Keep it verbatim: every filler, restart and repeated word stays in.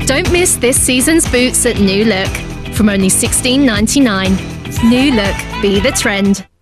Don't miss this season's boots at New Look from only sixteen ninety-nine. New Look, be the trend.